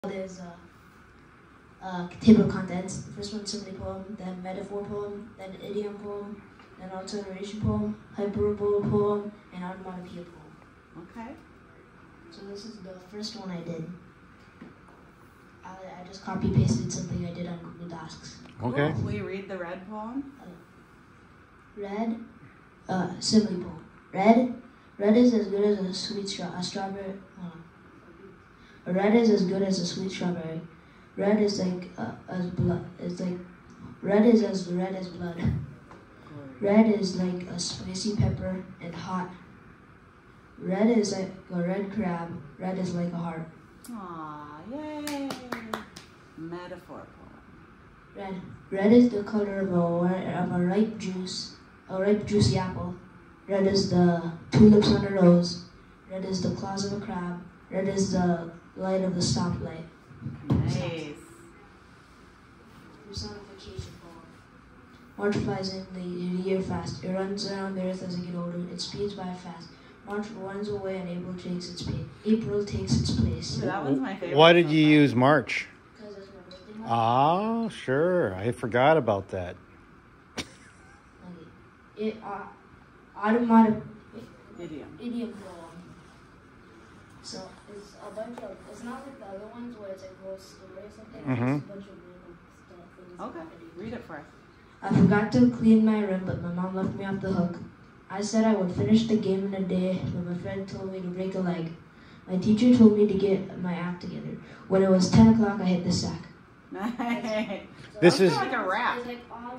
There's table of contents. The first one, simile poem, then metaphor poem, then idiom poem, then alliteration poem, hyperbole poem, and onomatopoeia poem. Okay. So this is the first one I did. I just copy pasted something I did on Google Docs. Okay. Cool. Will you read the red poem? Red, simile poem. Red is as good as a sweet strawberry. Red is as good as a sweet strawberry. Red is like as blood. Red is as red as blood. Red is like a spicy pepper and hot. Red is like a red crab. Red is like a heart. Aw, yay! Metaphor poem. Red is the color of a ripe juicy apple. Red is the tulips on a rose. Red is the claws of a crab. Red is the light of the stoplight. Nice. Personification poem. March flies in the year fast. It runs around the earth as it gets older. It speeds by fast. March runs away and April takes its place. So that was my favorite. Why did you use March? Because that's my birthday month. Ah, sure. I forgot about that. Okay. Idiom poem. So it's a bunch of. It's not like the other ones where it's like a whole story or something. Mhm. It's just a bunch of random stuff. Okay, read it for us. I forgot to clean my room, but my mom left me off the hook. I said I would finish the game in a day, but my friend told me to break a leg. My teacher told me to get my act together. When it was 10 o'clock, I hit the sack. Nice. This is like a rap. It's like all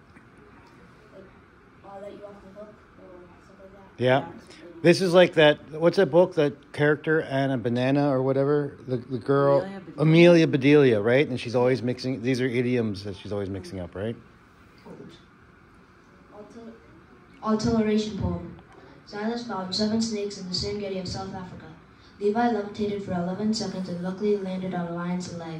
that you off the hook or stuff like that. yeah. This is like that. What's that book? That character Anna Banana or whatever. The girl Amelia Bedelia, right? And she's always mixing. These are idioms that she's always mixing up, right? Alliteration poem. Silas found 7 snakes in the Serengeti of South Africa. Levi levitated for 11 seconds and luckily landed on a lion's leg.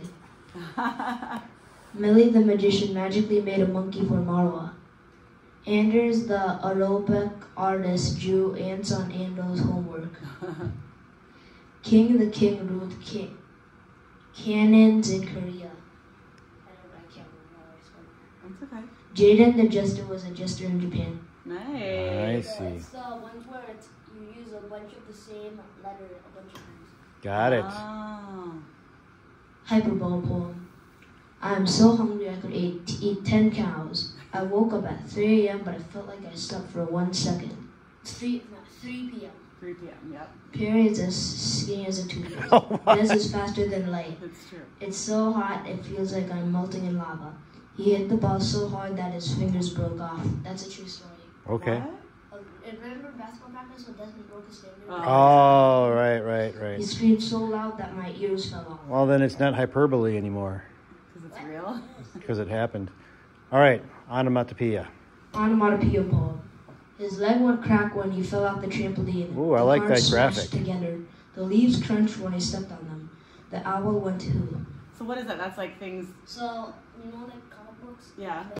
Millie the magician magically made a monkey for Marwa. Anders the aerobic artist drew ants on Ando's homework. King the king ruled cannons in Korea. I can't remember. That's okay. Jaden the jester was a jester in Japan. Nice. I see. It's the ones where you use a bunch of the same letter a bunch of times. Got it. Oh. Hyperbole poem. I am so hungry I could eat 10 cows. I woke up at 3 a.m. but I felt like I slept for 1 second. 3 p.m. 3 p.m. Yep. Periods as skinny as a toothpaste. Oh, This is faster than light. That's true. It's so hot it feels like I'm melting in lava. He hit the ball so hard that his fingers broke off. That's a true story. Okay. What? Remember basketball practice when Desmond broke his finger? Oh, right. He screamed so loud that my ears fell off. Well, then it's not hyperbole anymore Because it's real. because it happened. All right. Onomatopoeia. Onomatopoeia poem. His leg went crack when he fell off the trampoline. Ooh, I The like cars that graphic. smashed together. The leaves crunched when he stepped on them. The owl went hoo. So what is that? That's like things. So, you know, like comic books? Yeah.